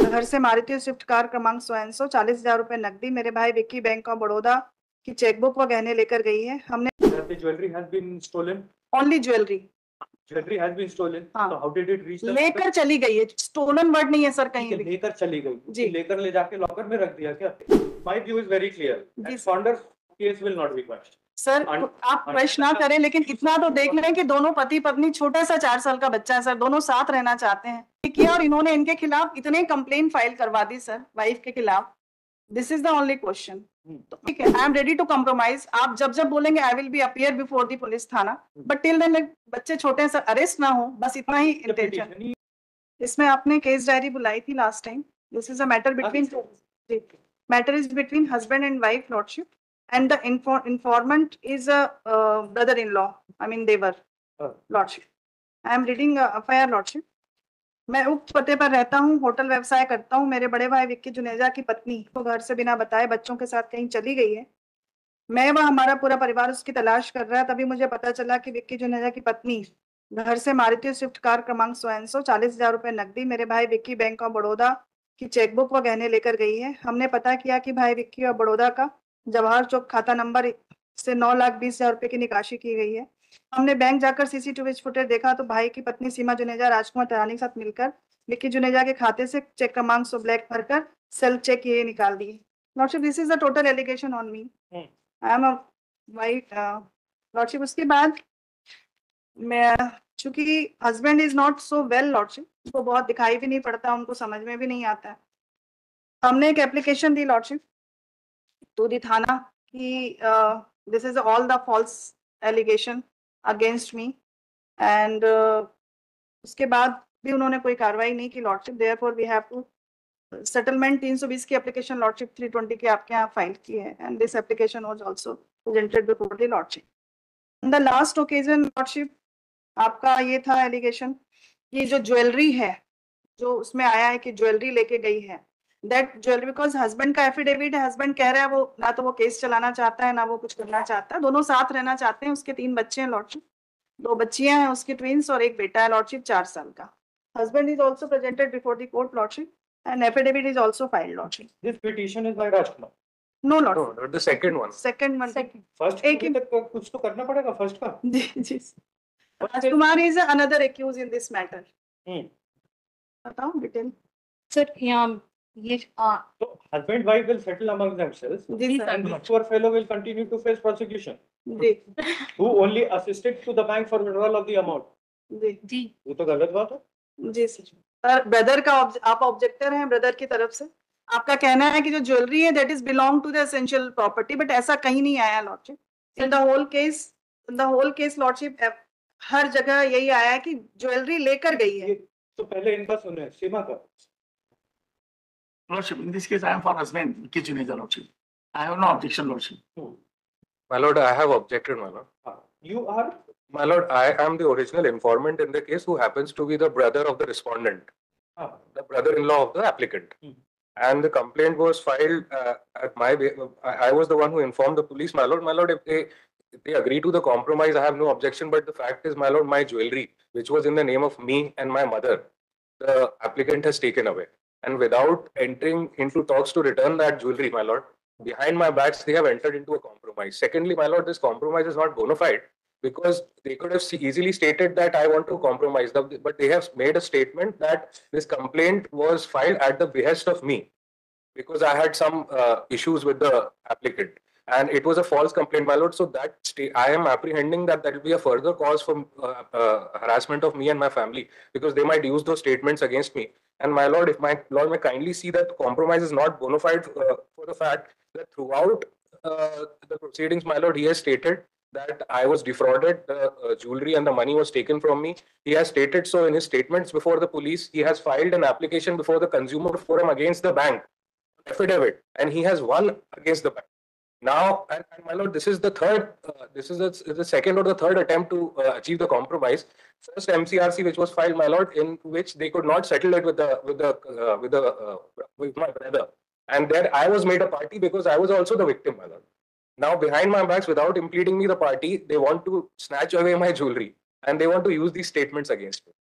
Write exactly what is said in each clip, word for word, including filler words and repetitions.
घर से Maruti Swift car क्रमांक सौ एन सौ चालीस हजार रुपए नकदी मेरे भाई विक्की बैंक ऑफ बड़ौदा की चेकबुक व गहने लेकर गई है। हमने The jewelry has been stolen. Only jewellery Jewelry has been stolen. हाँ। So how did it reach the लेकर चली गई है, स्टोलन वर्ड नहीं है सर कहीं भी। लेकर चली गई जी। लेकर ले जाके लॉकर में रख दिया क्या? My view is very clear. जी Saunders case will not be quashed. Sir आप क्वेश्चन ना करें, लेकिन इतना तो देख लें कि दोनों पति पत्नी, छोटा सा चार साल का बच्चा है सर, दोनों साथ रहना चाहते हैं किया और इन्होंने इनके खिलाफ इतने कंप्लेन फाइल करवा दी सर वाइफ के खिलाफ। This is the only question. ठीक है, I am ready to compromise. आप जब जब बोलेंगे I will be appear before the police thana, but till then बच्चे छोटे हैं सर, अरेस्ट ना हो, बस इतना ही इंटेंशन। इसमें आपने केस डायरी बुलाई थी last time. This is a matter between matter is between husband and wife lordship, and the infor informant is a uh, brother-in-law. I mean devar lordship. I am reading uh, F I R lordship. मैं उक्त पते पर रहता हूँ, hotel व्यवसाय करता हूँ। मेरे बड़े भाई विक्की जुनेजा की पत्नी तो घर से बिना बताए बच्चों के साथ कहीं चली गई है। मैं व हमारा पूरा परिवार उसकी तलाश कर रहा है। तभी मुझे पता चला कि विक्की जुनेजा की पत्नी घर से मारुति स्विफ्ट कार क्रमांक सौ एन सौ चालीस हजार रुपए नकदी मेरे भाई विक्की बैंक ऑफ बड़ौदा की चेकबुक व गहने लेकर गई है। हमने पता किया कि भाई विक्की और बड़ौदा का जवाहर चौक खाता नंबर से नौ लाख बीस हजार रुपए की निकासी की गई है। हमने बैंक जाकर सीसीटीवी फुटेज देखा तो भाई की पत्नी सीमा जुनेजा राजकुमार तरानी के साथ मिलकर विक्की जुनेजा के खाते से चेक क्रमांक सौ ब्लैक भरकर सेल्फ चेक ये निकाल दिए। Lordship, this is the total allegation on me. I am a white lordship. उसके बाद मैं, चूंकि husband is not so well lordship, उसको बहुत दिखाई भी नहीं पड़ता, उनको समझ में भी नहीं आता है। हमने एक एप्लीकेशन दी लॉर्डशिप to the थाना कि uh, this is all the false allegation against me and uh, उसके बाद भी उन्होंने कोई कार्रवाई नहीं की lordship. therefore we have to settlement तीन सौ बीस की एप्लीकेशन लॉर्डशिप तीन सौ बीस की आपके यहाँ फाइल की है and this application was also presented before the lordship. In the last occasion lordship आपका ये था एलिगेशन कि जो ज्वेलरी है, जो उसमें आया है कि ज्वेलरी लेके गई है, दैट ज्वेलरी, बिकॉज हस्बैंड का एफिडेविट है, हस्बैंड कह रहा है वो ना तो वो केस चलाना चाहता है ना वो कुछ करना चाहता है, दोनों साथ रहना चाहते हैं। उसके तीन बच्चे हैं लॉर्डशिप, दो बच्चियां हैं उसकी ट्विंस और एक बेटा है लॉर्डशिप चार साल का। Husband is also presented before the court lordship and affidavit is also filed lordship. This petition is by Rajkumar. No lordship, No, the second one. Second one. First एक एक तक कुछ तो करना पड़ेगा फर्स्ट का। जी जी, Rajkumar is another accuse in this matter. Hmm, बताओ डिटेल सर। यहाँ ये आ, so husband wife will settle among themselves जी sir. and this poor fellow will continue to face prosecution जी who only assisted to the bank for withdrawal of the amount. जी जी वो तो गलत बात है। जी सर। ब्रदर का ऑब्ज- आप ऑब्जेक्टर हैं ब्रदर की तरफ से, आपका कहना है कि जो ज्वेलरी है that is belong to the essential property, but ऐसा कहीं नहीं आया lordship. In the whole case in the whole case lordship हर जगह यही आया है कि ज्वेलरी लेकर गई है। तो पहले इनका सुने, सीमा का। Lordship, in this case, I am for husband, Vicky Juneja, Lordship. I have no objection, Lordship. My lord, I have objected, my lord. You are My lord, I am the original informant in the case who happens to be the brother of the respondent, ah, the brother-in-law of the applicant. Hmm. And the complaint was filed uh, at my, I, I was the one who informed the police, my lord. My lord, if they, if they agree to the compromise, I have no objection. But the fact is, my lord, my jewelry, which was in the name of me and my mother, the applicant has taken away. And without entering into talks to return that jewelry, my lord, behind my backs, they have entered into a compromise. Secondly, my lord, this compromise is not bona fide because they could have easily stated that I want to compromise, but they have made a statement that this complaint was filed at the behest of me because I had some uh, issues with the applicant. And it was a false complaint, my lord. So that I am apprehending that that will be a further cause for uh, uh, harassment of me and my family because they might use those statements against me. And my lord, if my lord may kindly see that compromise is not bona fide uh, for the fact that throughout uh, the proceedings, my lord, he has stated that I was defrauded, the uh, jewelry and the money was taken from me. He has stated so in his statements before the police. He has filed an application before the consumer forum against the bank, affidavit, and he has won against the bank. Now, and, and my lord, this is the third, uh, this is the, the second or the third attempt to uh, achieve the compromise. First M C R C, which was filed, my lord, in which they could not settle it with the with the uh, with the uh, with my brother, and there I was made a party because I was also the victim, my lord. Now, behind my backs, without impleading me, the party, they want to snatch away my jewelry, and they want to use these statements against me.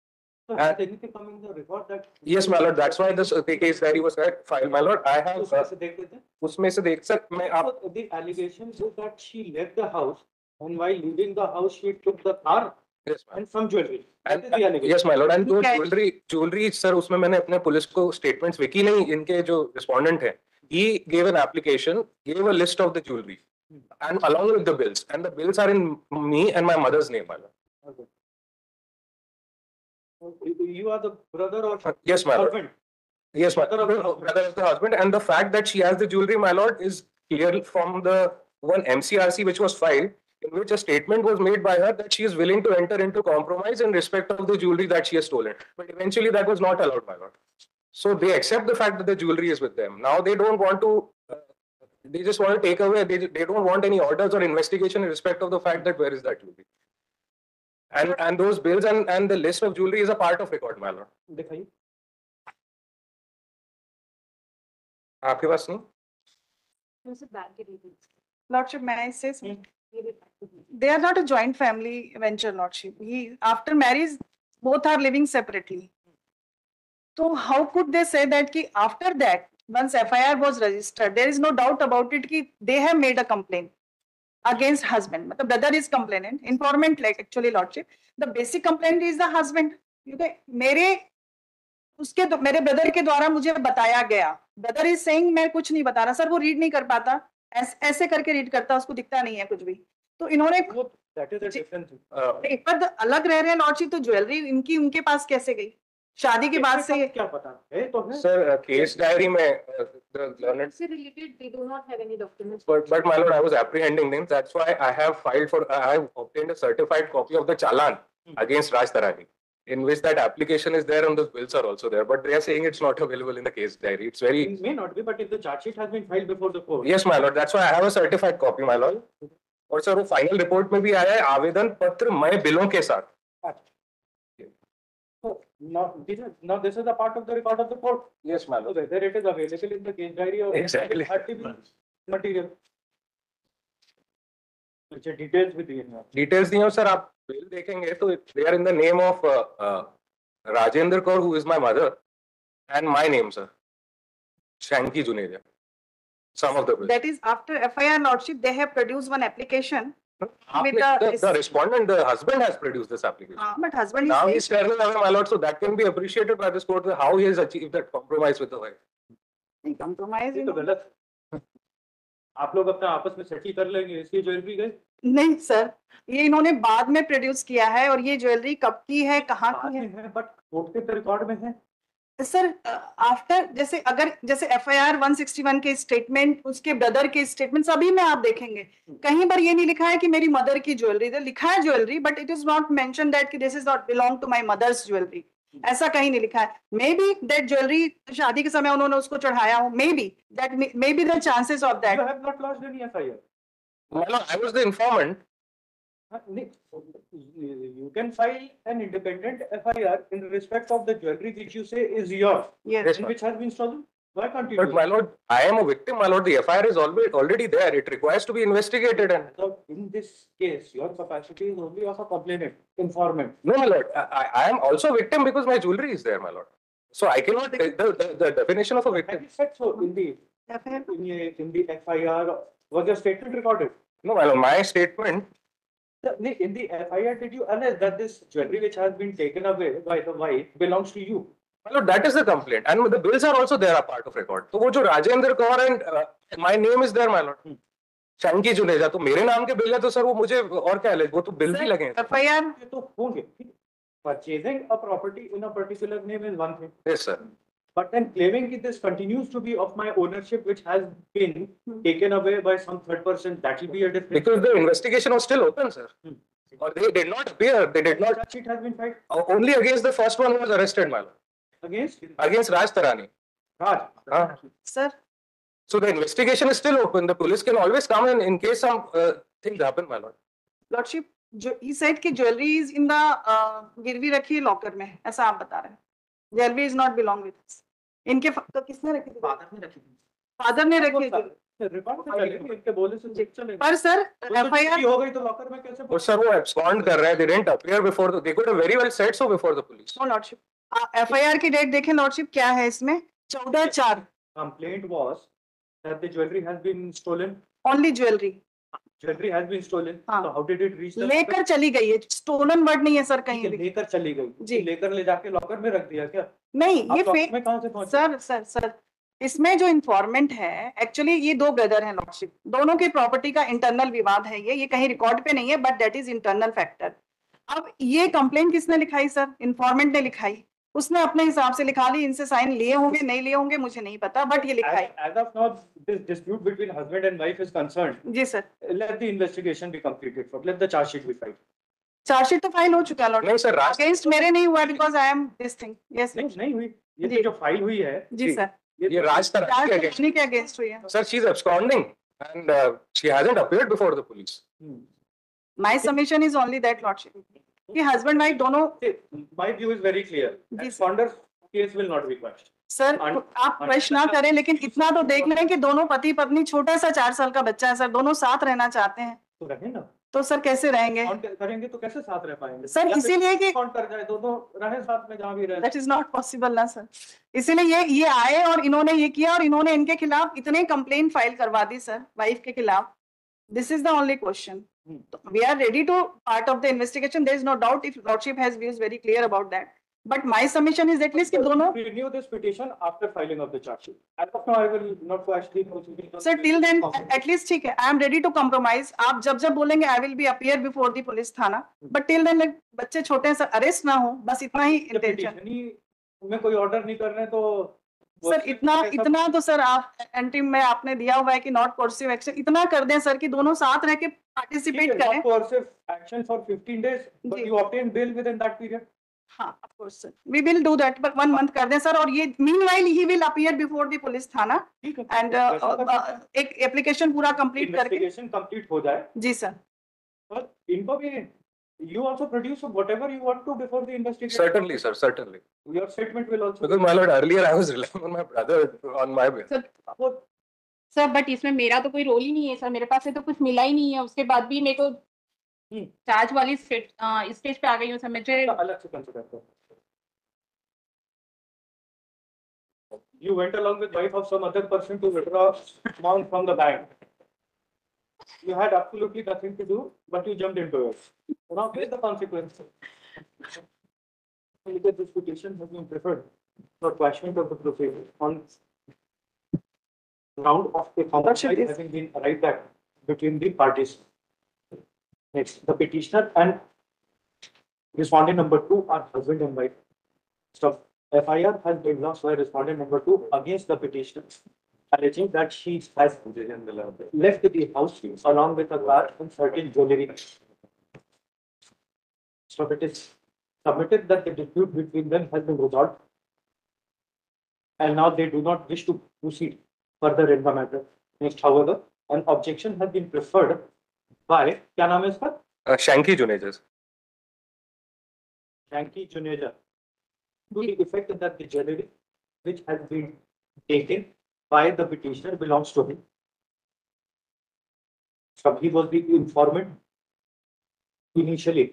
So Uh, has anything come in the record that? Yes, my lord, that's why this uh, the case diary was uh, filed, my lord. I have उसमें uh, से देख लेते हैं. उसमें से देख sir मैं आप So the allegation is that she left the house and while leaving the house she took the car yes, ma'am. and some jewelry. That And is the allegation. yes, my lord, and जो Okay. Jewellery jewellery sir उसमें मैंने अपने police को statements Vicky नहीं इनके जो respondent है he gave an application, gave a list of the jewelry and along with the bills, and the bills are in me and my mother's name, my lord. Okay. So you are the brother or Uh, yes, my lord. husband? Yes, my Brother of the husband. brother of the husband, and the fact that she has the jewelry, my lord, is clear from the one M C R C which was filed, in which a statement was made by her that she is willing to enter into compromise in respect of the jewelry that she has stolen. But eventually, that was not allowed, my lord. So they accept the fact that the jewelry is with them. Now they don't want to. Uh, they just want to take away. They they don't want any orders or investigation in respect of the fact that where is that jewelry. And and those bills and and the list of jewelry is a part of record, my lord. दिखाइए. आपके पास नहीं? Lordship, may I say something? They are not a joint family venture, Lordship. He, after marriage, both are living separately. So how could they say that ki after that, once F I R was registered, there is no doubt about it ki they have made a complaint against husband. The brother is complainant, informant like actually, Lordship. The basic complaint is the husband. क्योंकि मेरे उसके मेरे brother के द्वारा मुझे बताया गया. Brother is saying मैं कुछ नहीं बता रहा सर, वो रीड नहीं कर पाता, ऐस, ऐसे करके रीड करता, उसको दिखता नहीं है कुछ भी. तो इन्होंने That is a different thing. एक बार अलग रह रहे हैं लॉर्डशिप, तो ज्वेलरी इनकी उनके पास कैसे गई शादी के बाद से? क्या पता है तो है. Sir, case diary में uh, the learned. related, they do not have any documents. But but my lord, I was apprehending them. That's why I have filed for. I have obtained a certified copy of the challan against Raj Tarani, in which that application is there and the bills are also there. But they are saying it's not available in the case diary. It's very. It may not be, but if the charge sheet has been filed before the court. Yes, my lord. That's why I have a certified copy, my lord. और sir वो final report में भी आया है आवेदन पत्र मैं बिलों के साथ. So now this is now this is a part of the record of the court. Yes, my So lord. whether it is available in the case diary or Exactly. R T B material. which are details with the details दिए हो sir. आप bill देखेंगे तो they are in the name of Rajendra Kaur who is my mother and my name sir Shanky Juneja. Some of the bills. That is after F I R, Lordship, they have produced one application. आपने- the- the, the respondent, the husband has produced this application. Uh, but husband Now is he's turning away, my lord, so that can be appreciated by this court how he has achieved that compromise with the wife. compromise. ये तो गलत. आप लोग अपना आपस में settle कर लेंगे, इसकी ज्वेलरी गई. नहीं सर, ये इन्होंने बाद में प्रोड्यूस किया है और ये ज्वेलरी कब की है, कहाँ बाद की है? में है, बट कोर्ट के रिकॉर्ड में है. सर आफ्टर जैसे अगर जैसे F I R one sixty one के स्टेटमेंट, उसके ब्रदर के स्टेटमेंट सभी में आप देखेंगे कहीं पर ये नहीं लिखा है कि मेरी मदर की ज्वेलरी, लिखा है jewellery but it is not mention that कि this is not belong to my mother's jewellery. ऐसा कहीं नहीं लिखा है. मे बी दैट ज्वेलरी शादी के समय उन्होंने उसको चढ़ाया हो, may be that may be the chances of You दैट. have not lodged any F I R. My lord, I was the informant. Uh, Nick, You can file an independent F I R in respect of the jewelry which you say is yours Yes. Yes, and ma'am. which has been stolen. Why can't you But do my it? lord, I am a victim, my lord. The F I R is already already there. It requires to be investigated. And So in this case, your capacity is only of a complainant, informant. no, my lord, I, I I am also a victim because my jewelry is there, my lord. So I cannot. The, the, the definition of a Have victim. you said so in the F I R. in the, in the F I R? Was your statement recorded? No, my lord. My statement. The- Nick, in the F I R, did you allege that this jewelry which has been taken away by the wife belongs to you? My lord, that is the complaint, and the bills are also there, a part of record. तो वो जो Rajendra Kaur and uh, my name is there, my lord. Hmm. शंकी Juneja तो मेरे नाम के bill है तो sir वो मुझे और क्या है, वो तो बिल भी लगे हैं. एफ आई आर ये तो होंगे. Purchasing a property in a particular name is one thing. Yes, sir. But then claiming that this continues to be of my ownership, which has been taken away by some third person, that will be a different. Because the investigation was still open, sir. Hmm. Or they did not appear. They did not. Charge sheet has been filed uh, Only against the first one who was arrested, my lord. against Against Raj Tarani. Raj. Huh? Sir. So the investigation is still open. The police can always come in in case some uh, things happen, my lord. Lordship जो ही said कि jewellery is in the गिरवी रखी है locker में, ऐसा आप बता रहे हैं. Jewellery is not belong with us. इनके फ- तो किसने रखी थी? फादर ने रखी थी. फादर ने रखे थे। रिकॉर्ड पे चलेंगे, इनके बोले से चेक चलेंगे। पर सर वो तो एफ आई आर छुट्टी हो गई तो लॉकर में कैसे और सर वो abscond कर रहे हैं, they didn't appear before the, they could have very well said so before the police. No lordship F I R की डेट देखें लॉर्डशिप क्या है इसमें चौदह चार complaint was that the jewelry has been stolen? Only jewellery Jewelry has been stolen. हाँ। So how did it reach the लेकर चली गई है स्टोलन वर्ड नहीं है सर ठीक कहीं है, भी लेकर चली गई जी। लेकर ले जाके लॉकर में रख दिया क्या? नहीं आप ये लॉकर फेक में कहाँ से पहुंचे? सर सर सर इसमें जो इन्फॉर्मेंट है एक्चुअली ये दो ब्रदर हैं लॉर्डशिप दोनों की प्रॉपर्टी का इंटरनल विवाद है ये ये कहीं रिकॉर्ड पे नहीं है but that is internal factor अब ये कंप्लेंट किसने लिखाई सर इन्फॉर्मेंट ने लिखाई उसने अपने हिसाब से लिखा ली इनसे साइन लिए होंगे नहीं लिए होंगे मुझे नहीं पता बट ये लिखाई As, as of now, this dispute between husband and wife is concerned. जी sir Let the investigation be completed. For let the charge sheet be filed. Charge sheet तो फाइल हो चुका है नहीं सर, राज अगेंस्ट मेरे नहीं हुआ because I am this thing yes नहीं नहीं हुई ये जी। तो जो फाइल हुई है जी सर ये राज तराज के against. चार्ज के अगेंस्ट हुई है Sir, she is absconding and uh, she hasn't appeared before the police. Hmm. My submission is only that lordship कि हस्बैंड वाइफ दोनों See, my view is very clear. जी sir. Absconder's case will not be quashed. Sir अन- आप question ना करें लेकिन इतना तो देख लें कि दोनों पति पत्नी छोटा सा चार साल का बच्चा है सर दोनों साथ रहना चाहते हैं तो रहे ना तो सर कैसे रहेंगे Count करेंगे तो कैसे साथ रह पाएंगे? सर या फिर इसीलिए कि count कर जाए दोनों रहे साथ में जहाँ भी रहे। दैट इज नॉट पॉसिबल ना सर इसीलिए ये ये आए और इन्होंने ये किया और इन्होंने इनके खिलाफ इतने कंप्लेन फाइल करवा दी सर वाइफ के खिलाफ this is the only question we are ready to part of the investigation there is no doubt if lordship has views very clear about that but my submission is at least कि दोनों Renew this petition after filing of the charge sheet. As of now, I will not quash the proceedings. Sir till then at least ठीक है I am ready to compromise आप जब जब बोलेंगे I will be appear before the police thana but till then बच्चे छोटे हैं sir arrest ना हो बस इतना ही जब इंटेंशन petition ही में कोई ऑर्डर नहीं कर रहे तो वो सर इतना ऐसा- इतना तो सर आप एंट्री में आपने दिया हुआ है कि नॉट कोर्सिव एक्शन इतना कर दें सर कि दोनों साथ रह के ठीक है, पार्टिसिपेट not करें coercive action for fifteen days, but जी। you obtain bail within that period. हाँ of course sir we will do that but one month कर दें सर और ये meanwhile he will appear before the police thana ठीक है। And वैसा कर सकते हैं। एक एप्लीकेशन पूरा कंप्लीट करके Investigation complete हो जाए जी सर और इनको भी you also produce whatever you want to before the investigation. Certainly, sir, certainly. Your statement will also. Because my lord, earlier I was relying on my brother on my bail. वो sir but इसमें मेरा तो कोई role ही नहीं है sir मेरे पास से तो कुछ मिला ही नहीं है उसके बाद भी मेरे को हम्म। चार्ज वाली स्टेज पे आ गई हूँ सर मुझे अलग से कंसिडर करो. You went along with wife of some other person to withdraw amount from the bank. You had absolutely nothing to do, but you jumped into it. Now face the consequences. Look at this petition has been preferred for quashment of the proceedings on ground of a compromise having been arrived at between the parties. Next, the petitioner and respondent number two are husband and wife. So F I R has been lodged by respondent number two against the petitioner, alleging that she has left the house along with a car and certain jewelry. So it is submitted that the dispute between them has been resolved, and now they do not wish to proceed further in the matter. Next, however, an objection has been preferred by क्या नाम है इसका? Uh, Shanky Junejas. Shanky Juneja, to the effect that the jewelry which has been taken by the petitioner belongs to him. So he was the informant initially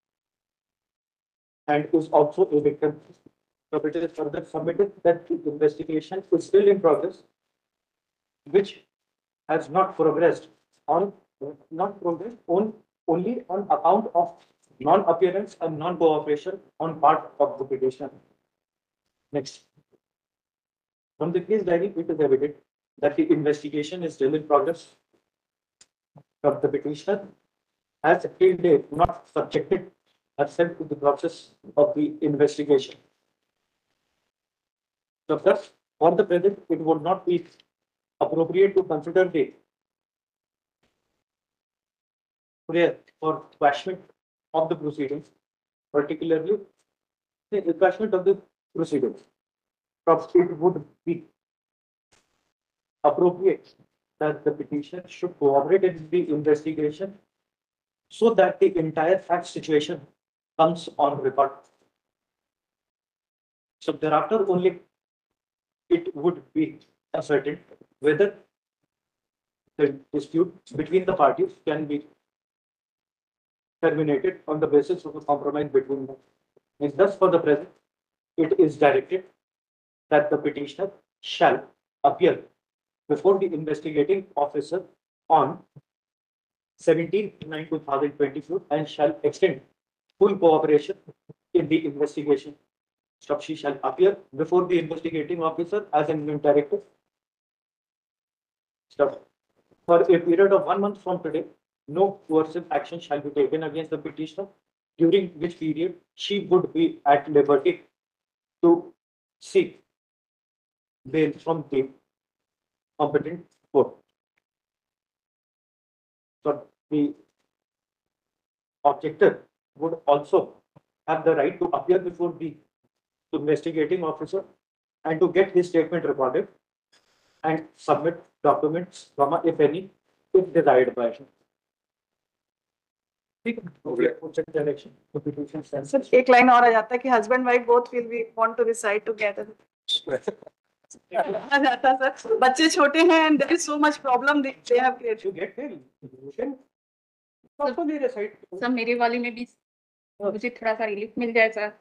and is also a victim. So it is further submitted that the investigation is still in progress, which has not progressed on not progressed on only on account of non-appearance and non-cooperation on part of the petitioner. Next, from the case diary, it is evident that the investigation is still in progress. But the petitioner has till date not subjected herself to the process of the investigation. So thus, for the present, it would not be appropriate to consider the prayer for quashment of the proceedings, particularly the quashment of the proceedings. Perhaps it would be appropriate that the petitioner should cooperate in the investigation so that the entire fact situation comes on record. So thereafter only it would be ascertained whether the dispute between the parties can be terminated on the basis of a compromise between them. And thus, for the present, it is directed that the petitioner shall appear before the investigating officer on seventeenth nine two thousand twenty-four and shall extend full cooperation in the investigation. So she shall appear before the investigating officer as an interactive. So for a period of one month from today, no coercive action shall be taken against the petitioner, during which period she would be at liberty to seek bail from the competent court. So the objector would also have the right to appear before the investigating officer and to get his statement recorded and submit documents, if any, if desired by him. Direction. Sir एक line और आ जाता है कि husband wife both will be want to reside together आ जाता है sir, बच्चे छोटे हैं and there is so much problem they have created. You get bail. You can also be recite. Sir मेरे वाले में भी मुझे थोड़ा सा रिलीफ मिल जाए सर.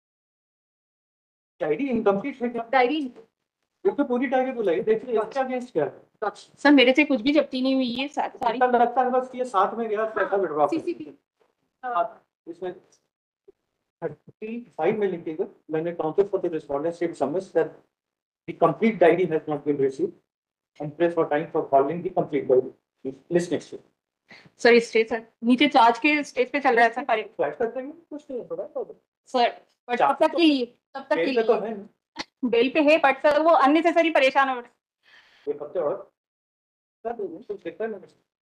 डायरी इनकम्प्लीट है क्या? डायरी ये तो पूरी डायरी बुलाई, देखिए इसका अगेंस्ट क्या है? सर मेरे से कुछ भी जब्ती नहीं हुई है सा- सारी. इतना लगता है बस ये साथ में गया पैसा विड्रॉ कर सीसीटीवी इसमें thirty-five में लिखिएगा, मैंने counted for the respondent state submits that the complete diary has not been received and press for time for following the complete diary. List next sir stage sir नीचे charge के stage पे चल रहा है sir पर flash करते हैं कुछ नहीं थोड़ा सर बट तब तक के लिए तब तक के बेल पे तो लिए है ना, बेल पे है बट सर वो अननेसेसरी परेशान हो रहे हैं. एक हफ्ते और कर दो, कुछ दिक्कत नहीं.